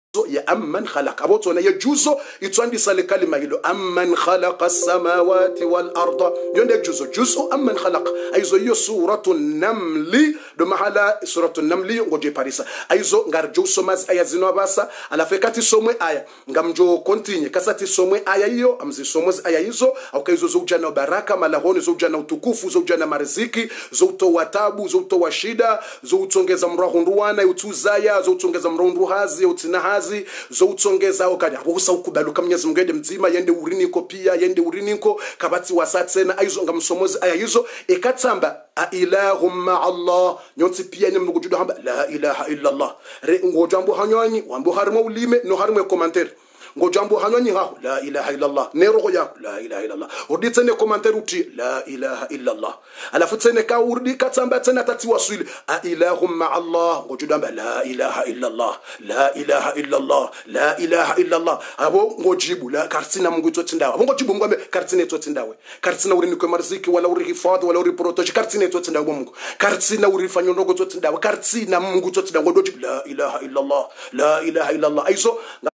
ya amman khalaqa aboto na yajuzo itwandisa le kalima hilo amman khalaqa as-samawati wal arda yonde juzo amman khalaqa aizo hiyo suratu namli do mahala suratu namli ngoje parisa aizo ngarjo somaz aya zino basa alafekati somwe aya ngamjo continue kasati somwe aya hiyo amzi somwe aya hizo au kaizo zojana baraka malahoni zojana utukufu zojana mariziki zoto watabu zoto washida zotongeza mrahunduwana utuzaya zotongeza mrahunduhazi utinahazi zoutongeza okanya bosa ukubaluka Mwenyezi Mungu ende mzima yende uriniko pia yende uriniko kabati wasatse na aizo ngamsomozi aya hizo ekatsamba ilahum ma Allah nyonsi pia ni mnugujudo hamba la ilaha illa Allah re ngojambo hanyani wambo harimo ulime no harimo commentaire ngojambo hanyani ha la ilaha illa Allah nero ya la ilaha illa Allah udite ne commentaire uti la ilaha illa Allah alafu tene ka urdi katsamba tena tati wasuli ilahum ma Allah ngojudo hamba la ilaha illa Allah la ilaha illa Allah la ilaha illa Allah abo ngojibu la kartina Mungu totindawe abo ngojibu ngombe kartina totindawe kartina urini kwa marziki wala uri hifadhi wala uri protege kartina totindawe Mungu kartina uri fanyo ndogo totindawe kartina Mungu totindawe ngojibu la ilaha illa Allah la ilaha illa Allah aizo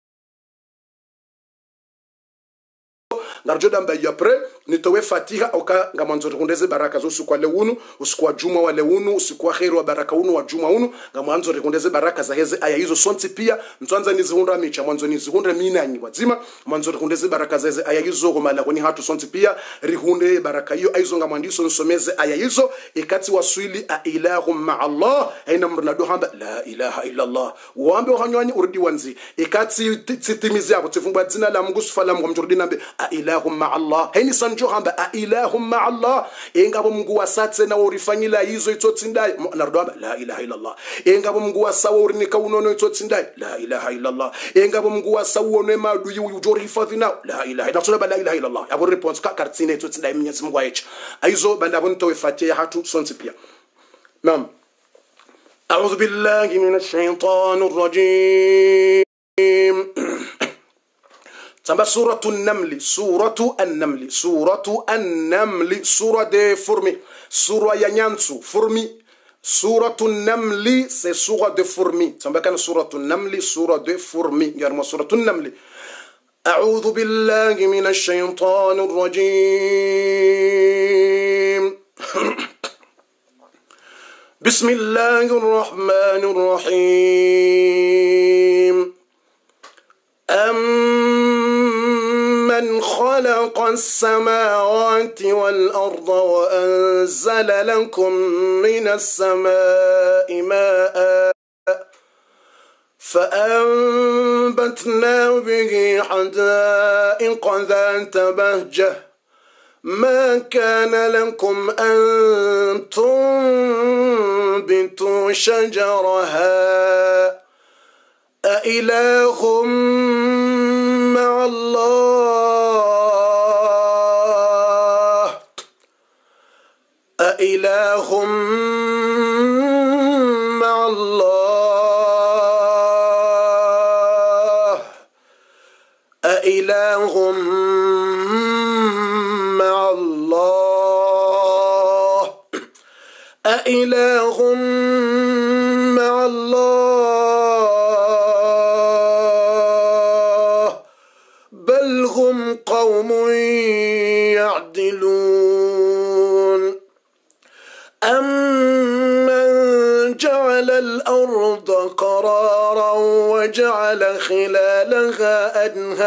ngarjoda mbaye après nitowe fatiha oka ngamanzo rekondeze baraka zo usiku wa leunu usiku wa juma wa leunu usiku wa khairu wa baraka unu wa juma unu ngamanzo rekondeze baraka za heze aya hizo sonti pia mtwanza nizihundra micha mwanzo nizihundra minanyi wazima mwanzo rekondeze baraka za heze aya hizo gomala kuni hatu sonti pia rihunde baraka hiyo aizo ngamwandiso nsomeze aya hizo ikati waswili ilahum ma Allah aina mrnado hamba la ilaha illa Allah waambe hanyani urdi wanzi ikati titimizi yako tifungwa jina la Mungu sufala Mungu mjurdi nambe ilahum ma Allah haini sanjo hamba ilahum ma Allah engabo Mungu wasatse na urifanyila hizo itotindai nardo hamba la ilaha illa Allah engabo Mungu wasawa urinika unono itotindai la ilaha illa Allah engabo Mungu wasawa one madu yujori hifadhina la ilaha illa Allah yabo response ka kartine itotindai Mwenyezi Mungu aicha aizo banda bonto wefatia hatu sonti pia nam a'udhu billahi minash shaitanir rajim Tamba suratu an-naml sura de fourmi sura ya nyansu fourmi suratu an-naml c'est sura de fourmi tamba kan suratu an-naml sura de fourmi yarma suratu an-naml a'udhu billahi minash shaitanir rajim bismillahir rahmanir rahim من خلق السماوات والأرض وأنزل لكم من السماء ماء فأنبتنا به حدائق ذات بهجة ما كان لكم أن تنبتوا شجرها أإله مع الله أإله مع الله أإله مع الله أإله مع الله بل هم قوم يعدلون أمن جعل الأرض قرارا وجعل خلالها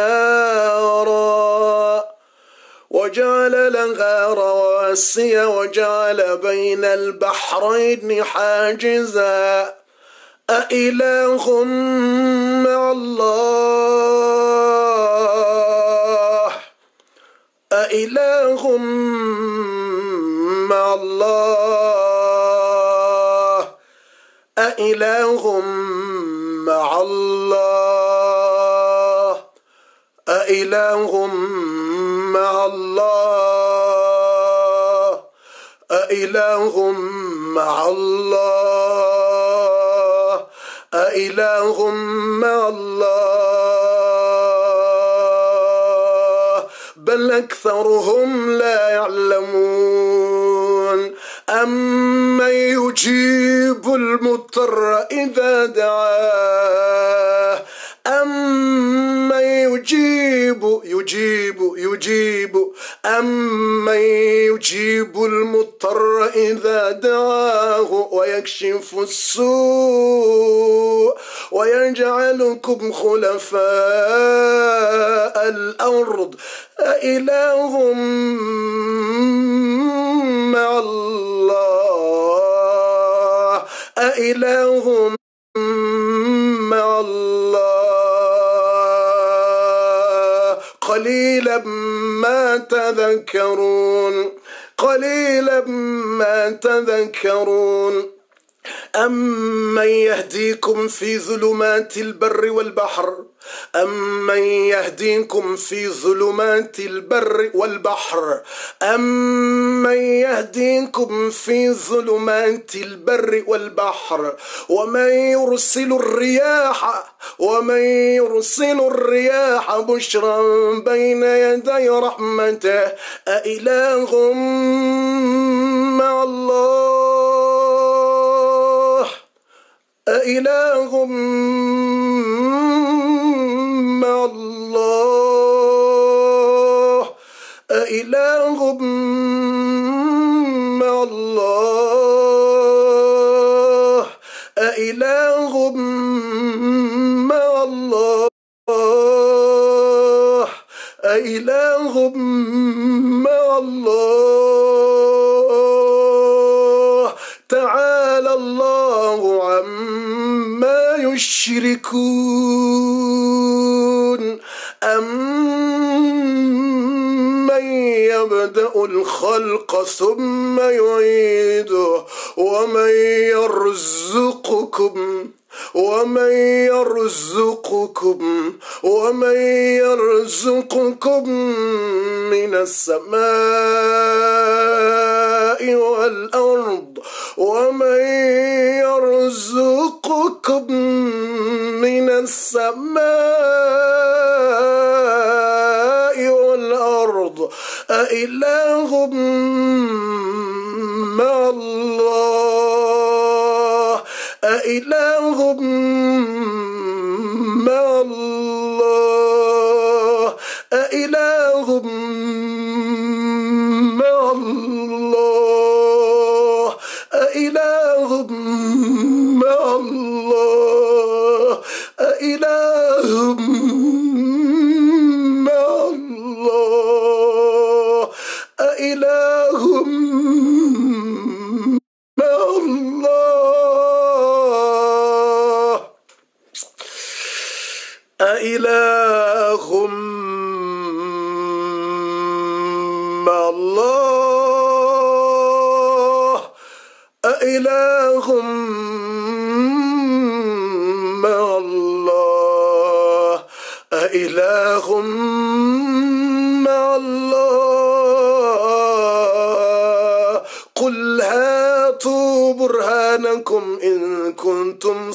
أنهارا وجعل لها رواسي وجعل بين البحرين حاجزا أإله مع الله أإله مع الله أإله مع الله أإله مع الله أإله مع الله أإله مع الله بل أكثرهم لا يعلمون أمن يجيب المضطر إذا دعاه ويكشف السوء ويجعلكم خلفاء الأرض أإله مع الله أإله مع الله قليلا ما تذكرون قليلا ما تذكرون أمن يهديكم في ظلمات البر والبحر أمن يهديكم في ظلمات البر والبحر أمن يهديكم في ظلمات البر والبحر ومن يرسل الرياح بشرا بين يدي رحمته أإله مع الله أإله مع الله أإله مع الله أإله مع الله أإله مع الله تعالى الله عما يشركون أمن يبدأ الخلق ثم يعيده ومن يرزقكم من السماء والأرض ومن يرزقكم من السماء والأرض أإله مع الله أإله مع الله أإله مع الله أإله مع الله أإله مع الله أإله مع الله أإله مع الله أإله مع الله أإله مع الله قل هاتوا برهانكم إن كنتم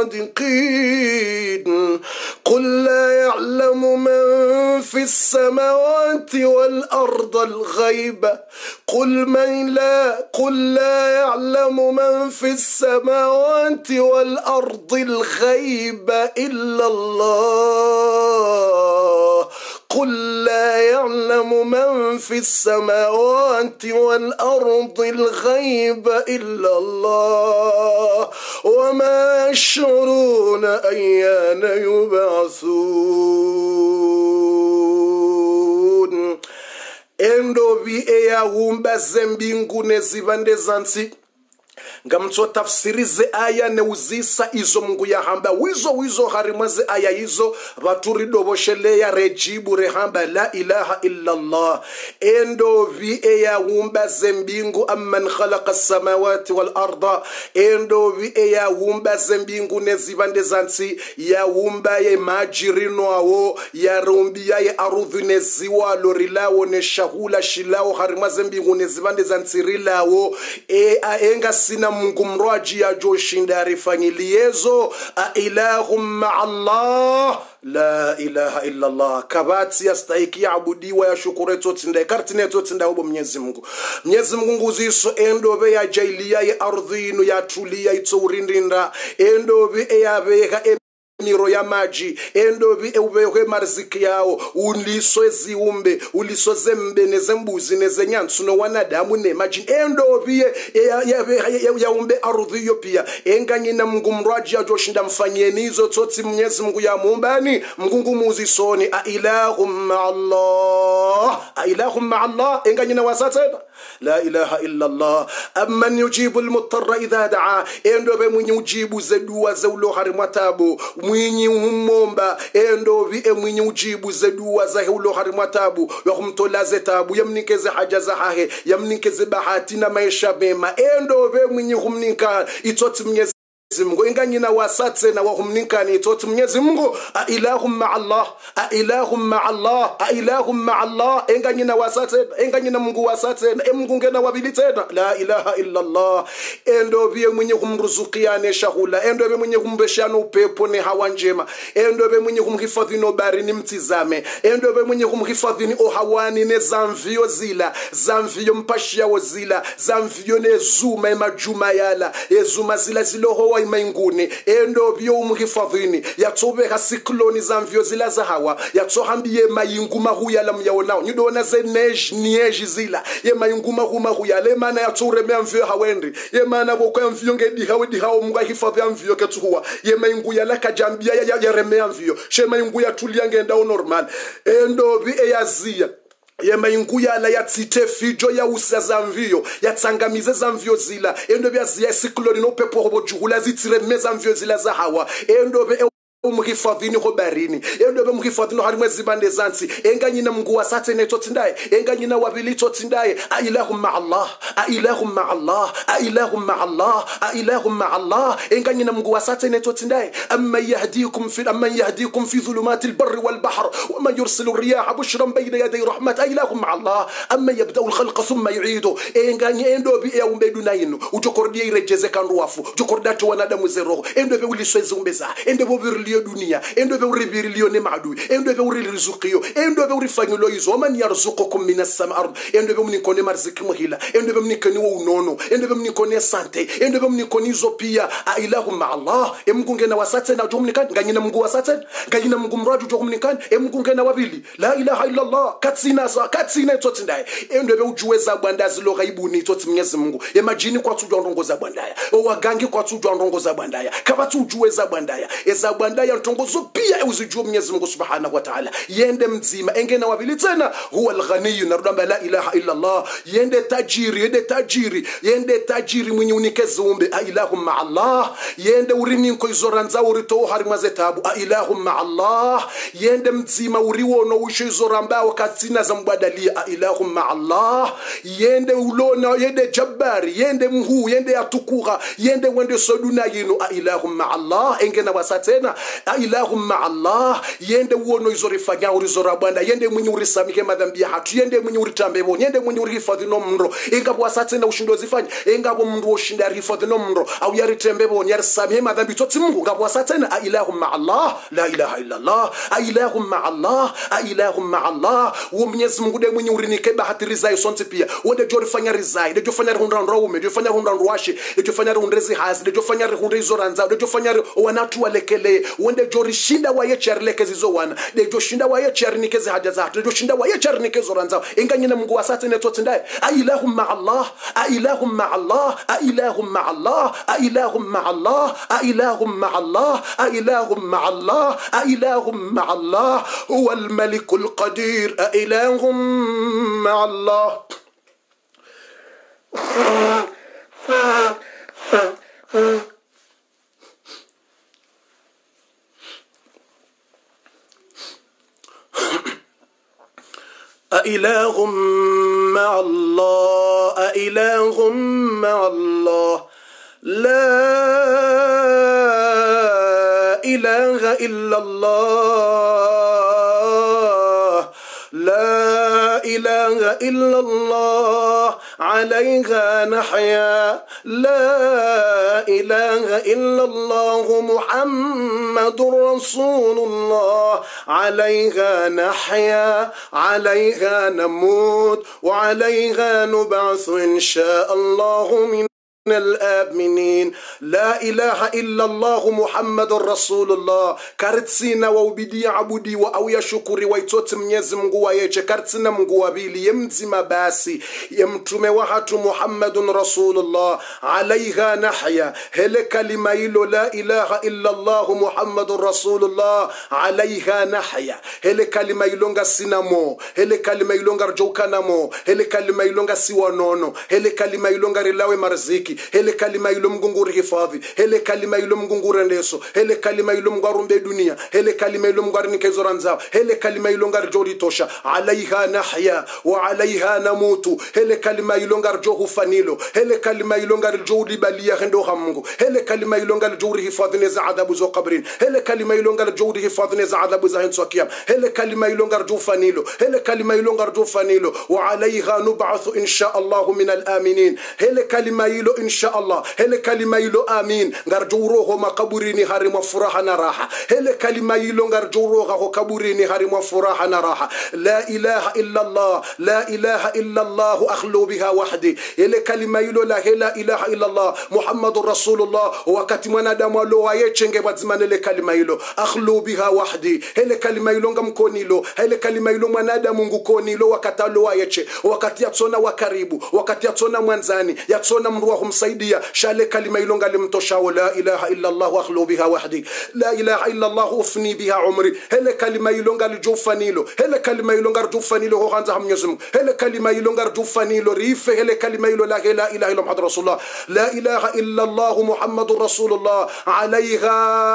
صادقين قل لا يعلم من في السماوات والأرض الغيب قل لا يعلم من في السماوات والأرض الغيب إلا الله قل لا يعلم من في السماوات والأرض الغيب إلا الله وما يشعرون أيان يبعثون endo vi eyahumba zembingu nezivande zansi ngamtso tafsirize aya neuzisa izo Mungu yahamba wizo harimwaze aya izo vaturidovoshele ya rejibu rehamba la ilaha illa Allah endo vi eyahumba zembingu amman khalaqa samawati wal arda endo vi eyahumba zembingu nezivande zansi yahumba ye majirino awo ya rumbi ya arudhu neziwa lorilawo ne shahula shilao harimwaze mbingu nezivande zansi rilawo aenga sina Mungu mroaji ya joshinda rifanyiliezo ailahum ma'allah la ilaha illa Allah kabati yastahiki yaabudiwa ya shukureto tinda kartineto tinda ubo Mwenyezi Mungu nguziso endobe ya jailia ya ardhinu ya tulia ito urindinda endobe ya veka miro ya maji endobi eubehwe marziki yao uliso ziumbe uliso zembe nezembuzi nezenyansu no wanadamu ne maji endobi ya umbe ardhi yo pia enganyina Mungu mraji ajoshinda mfanyeni hizo toti Mwenyezi Mungu ya muumbani Mungu muzisoni a ilahum ma'allah enganyina wasatena la ilaha illa Allah amman yujibu almutarra idha daa endobe mwenye ujibu zedua za ulo harimatabu mwinyi umomba endobi mwenye ujibu zedua za ulo harimatabu yakumtolaze tabu yamnikeze haja za hahe yamnikeze bahati na maisha mema endobe mwenye humnika itoti Mwenyezi Mungu enganyina wasatse na wahumninkani itoti Mwenyezi Mungu a ilahum ma'allah enganyina wasatse enganyina Mungu wasatse Mungu ngena wabili tena la ilaha illa Allah endobe mwenye kumruzukiane shahula endobe mwenye kumbeshana upepo ni hawa njema endobe mwenye kumhifadhi no barini mtizame endobe mwenye kumhifadhi ni ohawani ne zamvio zila zamvio mpashia wozila zamvio ne zuma majuma yala ezuma zila ziloho mainguni endobe umhifadhini yatobe hasikloni zamvio zila za hawa yatohambie mayinguma huyala myaonao nyidona ze neji zila ye mayinguma huma huyala mana yature memvio hawendi ye mana bokwa mvio ngedi hawedi hawo munga hifadhi mvio ketuwa ye mayingu yala kajambia ya remea mvio she mayingu ya tulia ngenda normal endobe eyazia yema inguya la yatsite fijo ya usaza mvio yatsangamize za mvio zila endobe azia sikloni no pepo hobo juhula zitire meza mvio zila za hawa endobe umhifadhini hobarini endobe umhifadhini harimwe zibande zansi enganyina Mungu wasatse netotsindaye enganyina wabili totsindaye a ilahum ma'allah enganyina Mungu wasatse netotsindaye amma yahdikum fi dhulumatil barri wal bahr wa man yursilu riyaha bushran bayna yaday rahmat ilahum ma'allah amma yabda'u al khalqa thumma yu'idu enganyina endobe ya umbeduna yinu ujokordia irejeze kanruafu jokordatu wanadamu zero endobe uliswezi umbeza endobe dunia endobe uribirilio ne maadui endobe uririzukio endobe urifanyulo izo man yarzuqukum minas samar endobe mnikone marziki muhila endobe mnikoni wo unono endobe mnikone sante endobe mnikoni zo pia a ilahum ma'allah Mungu ngena wasatse na jomnikani nganyina Mungu wasatse nganyina Mungu mraju jomnikani Mungu ngena wabili la ilaha illa Allah katsina itotindaye endobe ujuweza bwandazi lo gaibuni itoti Mwenyezi Mungu majini kwa tujwa ndongoza bwandaya owagangi kwa tujwa ndongoza bwandaya kabatu ujuweza bwandaya eza bwandaya ntongozo pia uzijua Mwenyezi Mungu Subhanahu wa Ta'ala yende mzima engena wabili tena huwa al-ghani narudamba la ilaha illa Allah yende tajiri mwenye unikeze umbe ilahum ma'allah yende urini nko izoranza urito harimwaze tabu ilahum ma'allah yende mzima uriwono usho izoramba wakatina za mbadalia ilahum ma'allah yende ulona yende jabari yende mhu yende atukura yende wende soduna yinu ilahum ma'allah engena wasatena ilahum ma'allah yende uono izorifanya urizorabanda yende mwenye urisamike madhambi hatu yende mwenye uritambebo yende mwenye urihifadhi no mro engabo wasatena ushindo zifanya engabo mndu oshinda rihifadhi no mro au yaritembebo yarisamike madhambi toti Mungu ngabo wasatena ilahum ma'allah la ilaha illa Allah ilahum ma'allah wo Mwenyezi Mungu de mwenye urinike bahati rizai sonte pia wode jorifanya rizai de jofanya rihunda ndroume de jofanya rihunda ndwashi de jofanya rihundrezi hasi de jofanya rihunda izoranza de jofanya wanatu walekele wende jorishinda waye charlekezi zo wana de joshinda waye charnikeze haja za de joshinda waye charnikezo ranza enganyina Mungu wasate netotsindaye ilahum ma'allah huwa al-malik al-qadir ilahum ma'allah أإله مع الله لا إله إلا الله لا إله إلا الله عليها نحيا لا إله إلا الله محمد رسول الله عليها نحيا عليها نموت وعليها نبعث إن شاء الله من الآمنين لا إله إلا الله محمد رسول الله كارتسينا وبدي عبودي أو يشكري ويتوت mnyezi Mungu wa yeche kartsina Mungu wa bili yemzima basi yemtume wahatu Muhammadun Rasulullah alaiha nahya hele kalima ilo la ilaha illa Allah Muhammadun Rasulullah alaiha nahya hele kalima ilonga sinamo hele kalima ilonga rjokanamo hele kalima ilonga siwanono hele kalima ilonga rilawe marziki hele kalima ilo mgunguri hifadhi hele kalima ilo mgunguri ndeso hele kalima ilo mgarumbe dunia hele kalima ilo mgarni kezoranzao hele kalima ilo ngarjori tosha alaiha nahya wa alaiha namutu hele kalima ilo ngarjo hufanilo hele kalima ilo ngarjo libalia hendo hamungu hele kalima ilo ngarjo hifadhi neza adhabu zo qabrin hele kalima ilo ngarjo hifadhi neza adhabu za hinso kiyam hele kalima ilo ngarjo fanilo hele kalima ilo ngarjo fanilo wa alaiha nub'athu insha Allah min al-aminin hele kalima ilo insha Allah hele kalima ilo amin ngarjo roho makaburini harimo furaha na raha hele kalima ilo ngarjo roho kaburini harimo furaha na raha لا إله إلا الله لا إله إلا الله أخلو بها وحدي إلى كلمة يلو لا إله إلا الله محمد رسول الله وقت من آدم ولو يتشنج بزمان إلى كلمة يلو أخلو بها وحدي إلى كلمة يلو عم كونيلو إلى كلمة يلو من آدم كونيلو وقت لو يتش وقت يتصونا وكريبو وقت يتصونا منزاني يتصونا مروهم سيديا شال كلمة يلو علم تشاو لا إله إلا الله أخلو بها وحدي لا إله إلا الله أفني بها عمري إلى كلمة يلو على جوفانيلو إلى كلمة يلونغار جوفانيلو هو غانزا هم يزم هلا كلمة يلونغار جوفانيلو ريف هلا كلمة يلو لا إله إلا محمد رسول الله لا إله إلا الله محمد رسول الله عليها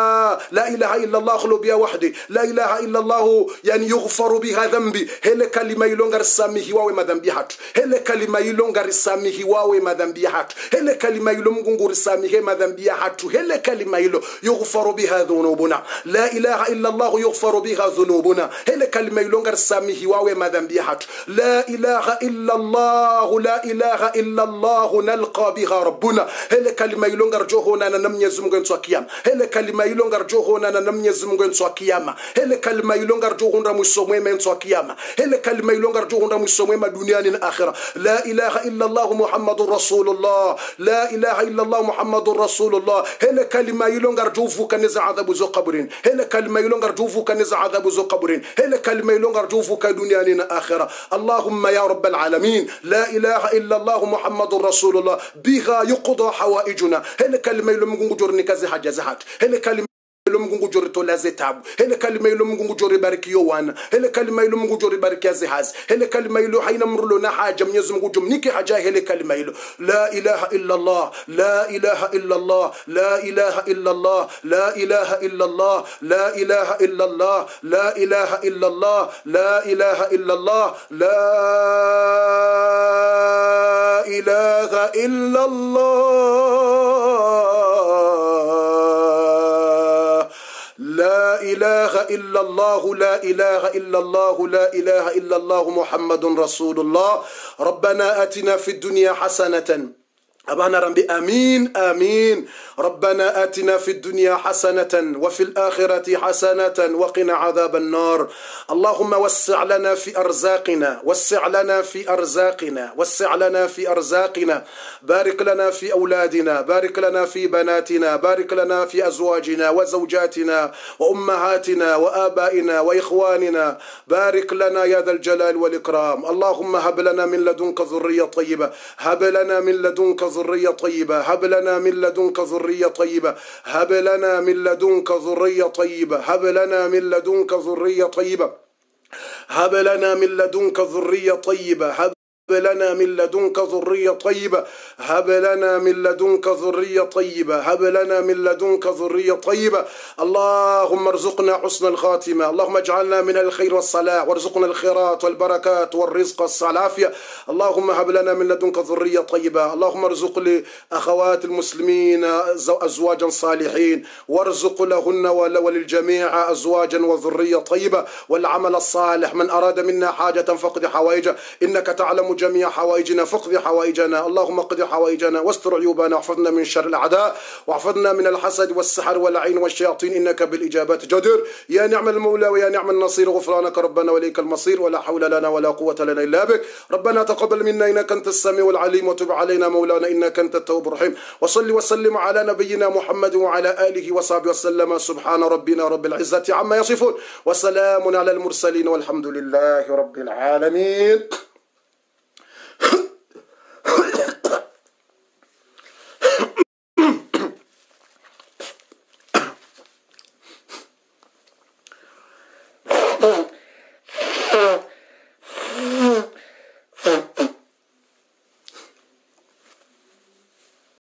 لا إله إلا الله خلو بها وحدي لا إله إلا الله يعني يغفر بها ذنبي هلا كلمة يلونغار سامي هواوي ما ذنبيهات هلا كلمة يلونغار سامي هواوي ما ذنبيهات هلا كلمة يلونغار سامي ما ذنبيهات هلا كلمة يلو يغفر بها ذنوبنا لا إله إلا الله يغفر بها ذنوبنا هلا كلمة يلونغار سامي هواوي ما ذنبيهات لا إله إلا الله لا إله إلا الله نلقى بها ربنا هلا كلمة يلونغار جوهنا نمنيزم غن سوكيام هلا كلمة يلونغار جوهنا نمنيزم غن سوكيام هلا كلمة يلونغار جوهنا مسومي من سوكيام هلا كلمة يلونغار جوهنا مسومي ما دنيا الآخرة لا إله إلا الله محمد رسول الله لا إله إلا الله محمد رسول الله هلا كلمة يلونغار جوفو كنز عذاب زو قبرين هلا كلمة يلونغار جوفو كنز عذاب زو قبرين هلا كلمة يلونغار جوفو كدنيا لنا آخرة اللهم يا رب العالمين لا إله إلا الله محمد رسول الله بها يقضى حوائجنا هلا كلمة يلونغار جورني كزي حاجة زهات هلا كلمة mungu jori tolaze tabu hele kalima ilo mungu jori bariki yowana hele kalima ilo mungu jori bariki azihaz hele kalima ilo haina mrulo na haja mwenyezi mungu jumnike haja hele kalima ilo la ilaha illa allah la ilaha illa allah la ilaha illa allah la ilaha illa allah la ilaha illa allah la ilaha illa allah la ilaha illa allah la ilaha illa allah لا إله إلا الله لا إله إلا الله لا إله إلا الله محمد رسول الله ربنا آتنا في الدنيا حسنة أبانا ربي آمين آمين ربنا آتنا في الدنيا حسنة وفي الآخرة حسنة وقنا عذاب النار اللهم وسع لنا في أرزاقنا وسع لنا في أرزاقنا وسع لنا في أرزاقنا بارك لنا في أولادنا بارك لنا في بناتنا بارك لنا في أزواجنا وزوجاتنا وأمهاتنا وآبائنا وإخواننا بارك لنا يا ذا الجلال والإكرام اللهم هب لنا من لدنك ذرية طيبة هب لنا من لدنك ذرية طيبة هب لنا من لدنك ذرية طيبة هب لنا من لدنك ذرية طيبة هب لنا من لدنك ذرية طيبة هب لنا من لدنك ذرية طيبة هب لنا من لدنك ذرية طيبة هب لنا من لدنك ذرية طيبة هب لنا من لدنك ذرية طيبة اللهم ارزقنا حسن الخاتمة اللهم اجعلنا من الخير والصلاح وارزقنا الخيرات والبركات والرزق والعافية اللهم هب لنا من لدنك ذرية طيبة اللهم ارزق لأخوات المسلمين أزواجا صالحين وارزق لهن وللجميع أزواجا وذرية طيبة والعمل الصالح من أراد منا حاجة فقد حوائجه إنك تعلم الله جميع حوائجنا فاقض حوائجنا، اللهم اقض حوائجنا واستر عيوبنا واحفظنا من شر الأعداء واحفظنا من الحسد والسحر والعين والشياطين إنك بالإجابات جدير. يا نعم المولى ويا نعم النصير، غفرانك ربنا وإليك المصير، ولا حول لنا ولا قوة لنا إلا بك. ربنا تقبل منا إنك أنت السميع العليم، وتب علينا مولانا إنك أنت التواب الرحيم. وصل وسلم على نبينا محمد وعلى آله وصحبه وسلم. سبحان ربنا رب العزة عما يصفون، وسلام على المرسلين، والحمد لله رب العالمين.